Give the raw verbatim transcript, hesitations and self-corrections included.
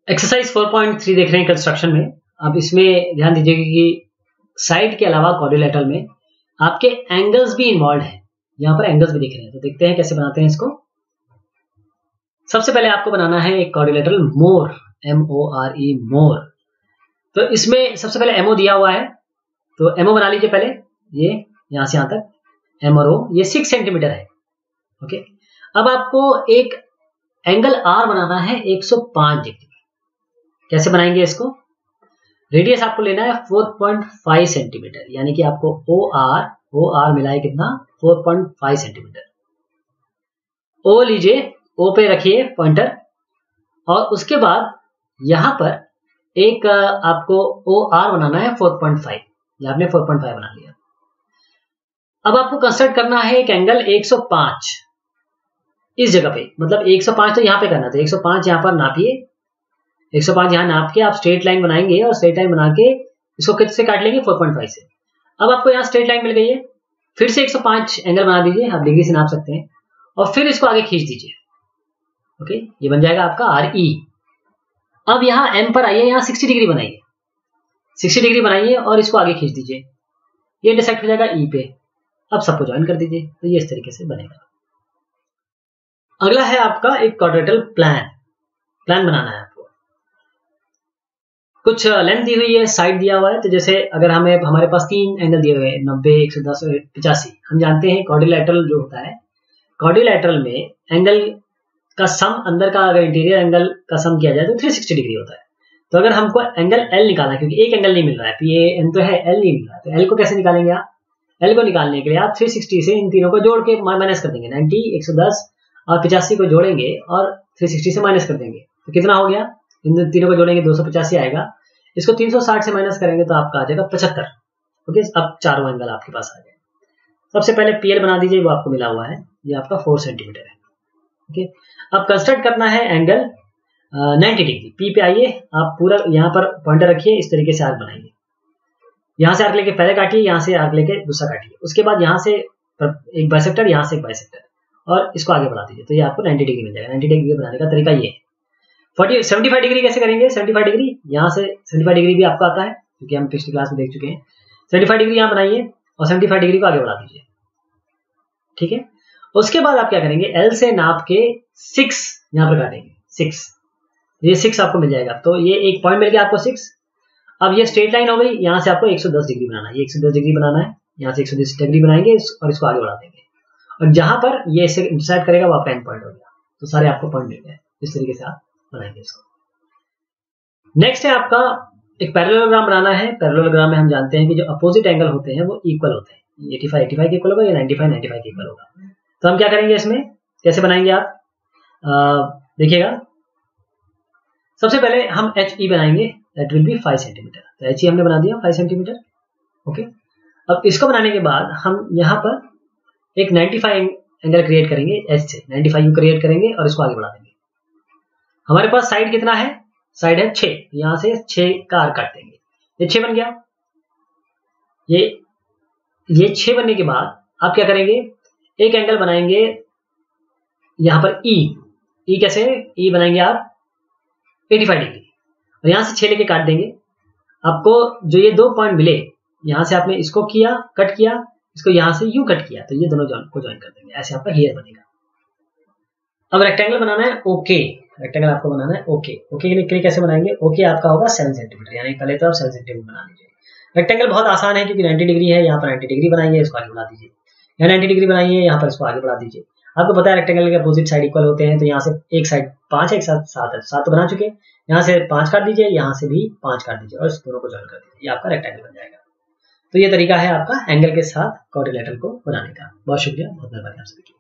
Exercise four point three देख रहे हैं कंस्ट्रक्शन में। अब इसमें ध्यान दीजिएगा कि साइड के अलावा क्वाड्रिलेटरल में आपके एंगल्स भी इन्वॉल्व हैं। यहां पर एंगल्स भी दिख रहे हैं, तो देखते हैं कैसे बनाते हैं इसको। सबसे पहले आपको बनाना है एक quadrilateral more, M O R E more. तो इसमें सबसे पहले एमओ दिया हुआ है, तो एमओ बना लीजिए पहले। ये यहां से यहां तक एम और ओ, ये सिक्स सेंटीमीटर है। ओके, अब आपको एक एंगल आर बनाना है एक सौ पांच डिग्री। कैसे बनाएंगे इसको? रेडियस आपको लेना है फोर पॉइंट फाइव सेंटीमीटर, यानी कि आपको ओ आर ओ आर मिला है कितना, four point five centimetre. O लीजिए, ओ पे रखिए पॉइंटर, और उसके बाद यहां पर एक आपको ओ आर बनाना है फोर पॉइंट फाइव। ये आपने फोर पॉइंट फाइव बना लिया। अब आपको कंस्ट्रक्ट करना है एक एंगल एक सौ पांच इस जगह पे, मतलब एक सौ पांच तो यहां पे करना था। एक सौ पांच यहां पर नापिए, एक सौ पांच यहां नाप के आप स्ट्रेट लाइन बनाएंगे, और स्ट्रेट लाइन बना के इसको किससे काट लेंगे, फोर पॉइंट फाइव से। अब आपको यहां स्ट्रेट लाइन मिल गई है, फिर से एक सौ पांच एंगल बना दीजिए, आप डिग्री से नाप सकते हैं, और फिर इसको आगे खींच दीजिए। ओके, ये बन जाएगा आपका आर ई। अब यहां एम पर आइए, यहां सिक्सटी डिग्री बनाइए, सिक्सटी डिग्री बनाइए और इसको आगे खींच दीजिए, ये इंटरसेक्ट हो जाएगा ई पे। अब सबको ज्वाइन कर दीजिए, तो ये इस तरीके से बनेगा। अगला है आपका एक क्वाड्रिलेटरल प्लान। प्लान बनाना है आपको। कुछ लेंथ दी हुई है, साइड दिया हुआ है, तो जैसे अगर हमें हमारे पास तीन एंगल दिए हुए हैं, नब्बे, एक सौ दस और पचासी। हम जानते हैं क्वाड्रिलेटरल जो होता है, क्वाड्रिलेटरल में एंगल का सम, अंदर का अगर इंटीरियर एंगल का सम किया जाए तो थ्री सिक्सटी डिग्री होता है। तो अगर हमको एंगल एल निकालना है, क्योंकि एक एंगल नहीं मिल रहा है, पी ए एन तो है, एल नहीं मिल रहा है, तो एल को कैसे निकालेंगे आप? एल को निकालने के लिए आप थ्री सिक्सटी से इन तीनों को जोड़ के माइनस कर देंगे। नाइन्टी, एक सौ दस और पचासी को जोड़ेंगे और थ्री सिक्सटी से माइनस कर देंगे, तो कितना हो गया? इन तीनों को जोड़ेंगे दो सौ पचासी आएगा। इसको तीन सौ साठ से माइनस करेंगे तो आपका आ जाएगा पचहत्तर। ओके, अब चारों एंगल आपके पास आ गए। सबसे पहले पीएल बना दीजिए, वो आपको मिला हुआ है, ये आपका फोर सेंटीमीटर है। ओके, अब कंस्ट्रक्ट करना है एंगल नाइन्टी डिग्री। पी पे आइए, आप पूरा यहाँ पर पॉइंटर रखिए, इस तरीके से आर्क बनाइए। यहाँ से आर्क लेके पहले काटिए, यहाँ से आर्क लेके दूसरा काटिए, उसके बाद यहाँ से एक बाइसेक्टर, यहाँ से एक बाइसेक्टर, और इसको आगे बढ़ा दीजिए, तो ये आपको नाइन्टी डिग्री मिल जाएगा। नाइन्टी डिग्री बनाने का तरीका ये है। फोर्टी सेवेंटी फाइव डिग्री कैसे करेंगे? सेवेंटी फाइव डिग्री यहाँ से, सेवेंटी फाइव डिग्री भी आपको आता है क्योंकि हम पिछली क्लास में देख चुके हैं। सेवेंटी फाइव डिग्री यहाँ बनाइए और सेवेंटी फाइव डिग्री को आगे बढ़ा दीजिए। ठीक है, उसके बाद आप क्या करेंगे, एल से नाप के सिक्स यहाँ पर काटेंगे, सिक्स, ये सिक्स आपको मिल जाएगा। तो ये एक पॉइंट मिल गया आपको सिक्स। अब ये स्ट्रेट लाइन हो गई, यहाँ से आपको एक सौ दस डिग्री बनाना है, ये एक सौ दस डिग्री बनाना है, यहाँ से एक सौ दस डिग्री बनाएंगे और इसको आगे बढ़ा देंगे, और जहां पर ये इसे इंटरसेक्ट करेगा वो आपका एंड पॉइंट हो गया। तो सारे आपको पॉइंट मिल गए। इस तरीके से आप बनाएंगे इसको। नेक्स्ट है आपका एक पैरेललोग्राम बनाना है। पैरेललोग्राम में हम जानते हैं कि जो अपोजिट एंगल होते हैं वो इक्वल होते हैं। एटी फाइव एटी फाइव के इक्वल होगा, या नाइन्टी फाइव नाइन्टी फाइव के इक्वल होगा। तो हम क्या करेंगे इसमें, कैसे बनाएंगे आप देखिएगा। सबसे पहले हम एच ई बनाएंगे, that will be five centimetre. तो एच ई हमने बना दिया फाइव सेंटीमीटर। ओके, अब इसको बनाने के बाद हम यहाँ पर एक नाइन्टी फाइव एंगल क्रिएट करेंगे, एच से नाइन्टी फाइव क्रिएट करेंगे और इसको आगे बढ़ा देंगे। हमारे पास साइड कितना है? साइड है छह, यहां से छह का आर्क काट देंगे, ये छह बन गया। ये ये छह बनने के बाद आप क्या करेंगे, एक एंगल बनाएंगे यहां पर ई। ई कैसे? ई बनाएंगे आप एटी फाइव डिग्री, और यहां से छह लेके काट देंगे। आपको जो ये दो पॉइंट मिले, यहां से आपने इसको किया, कट किया, इसको यहां से यू कट किया, तो ये दोनों जॉइन को ज्वाइन कर देंगे, ऐसे आपका हेयर बनेगा। अब रेक्टेंगल बनाना है ओके, रेक्टेंगल आपको बनाना है ओके। ओके के लिए कैसे बनाएंगे? ओके आपका होगा सेवन सेंटीमीटर, यानी पहले तो आप सेवन सेंटीमीटर बना लीजिए। रेक्टेंगल बहुत आसान है क्योंकि नाइन्टी डिग्री है, यहाँ पर नाइन्टी डिग्री बनाइए, इसको आगे बढ़ा दीजिए। यहाँ नाइन्टी डिग्री बनाइए, यहाँ पर इसको आगे बढ़ा दीजिए। आपको पता है रेक्टेंगल के अपोजिट साइड इक्वल होते हैं, तो यहाँ से एक साइड पांच है, एक साथ सात है, सात तो बना चुके। यहाँ से पांच काट दीजिए, यहाँ से भी पांच काट दीजिए, और इस दोनों को ज्वाइन कर दीजिए, ये आपका रेक्टेंगल बन जाएगा। तो ये तरीका है आपका एंगल के साथ क्वाड्रिलेटरल को बनाने का। बहुत शुक्रिया, बहुत मेहरबानी आप सभी की।